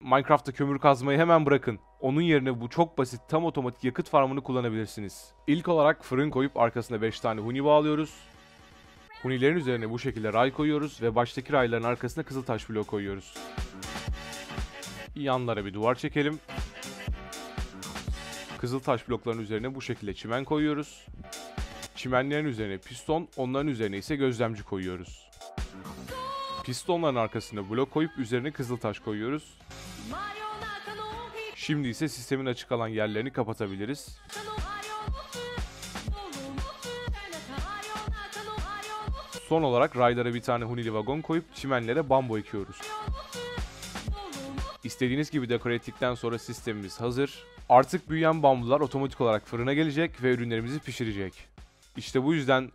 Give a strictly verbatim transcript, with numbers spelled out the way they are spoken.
Minecraft'ta kömür kazmayı hemen bırakın. Onun yerine bu çok basit tam otomatik yakıt farmını kullanabilirsiniz. İlk olarak fırın koyup arkasına beş tane huni bağlıyoruz. Hunilerin üzerine bu şekilde ray koyuyoruz ve baştaki rayların arkasına kızıltaş bloğu koyuyoruz. Yanlara bir duvar çekelim. Kızıltaş blokların üzerine bu şekilde çimen koyuyoruz. Çimenlerin üzerine piston, onların üzerine ise gözlemci koyuyoruz. Pistonların arkasına blok koyup üzerine kızıltaş koyuyoruz. Şimdi ise sistemin açık kalan yerlerini kapatabiliriz. Son olarak raylara bir tane hunili vagon koyup çimenlere bambu ekiyoruz. İstediğiniz gibi dekore ettikten sonra sistemimiz hazır. Artık büyüyen bambular otomatik olarak fırına gelecek ve ürünlerimizi pişirecek. İşte bu yüzden